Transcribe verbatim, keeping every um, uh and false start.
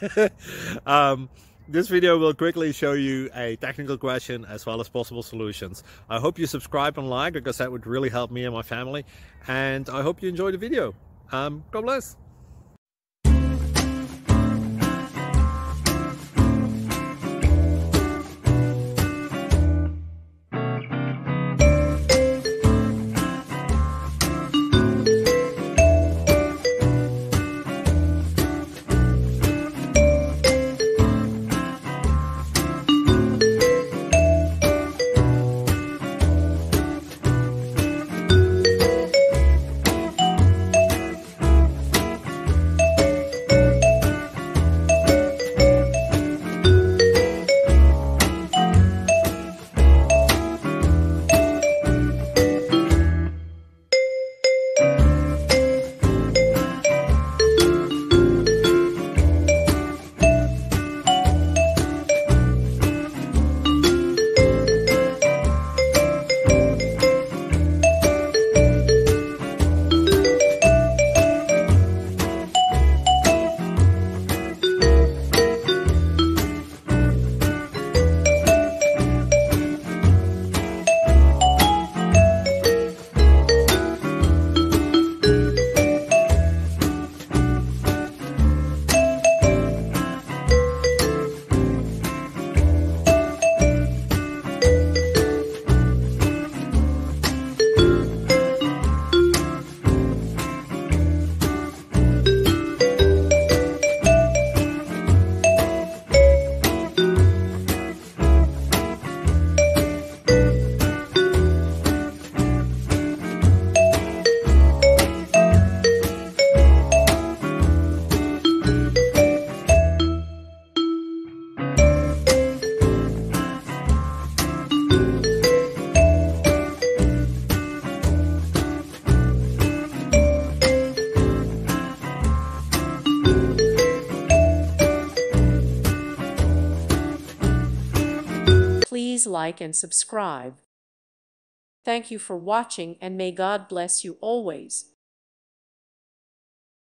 um, this video will quickly show you a technical question as well as possible solutions. I hope you subscribe and like, because that would really help me and my family. And I hope you enjoy the video. Um, God bless. Please like and subscribe. Thank you for watching, and may God bless you always.